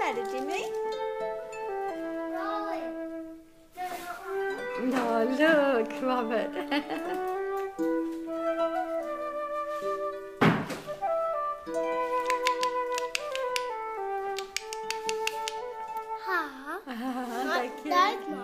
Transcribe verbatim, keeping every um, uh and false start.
it, Jimmy? No, look, Robert. Ha. Thank you. That's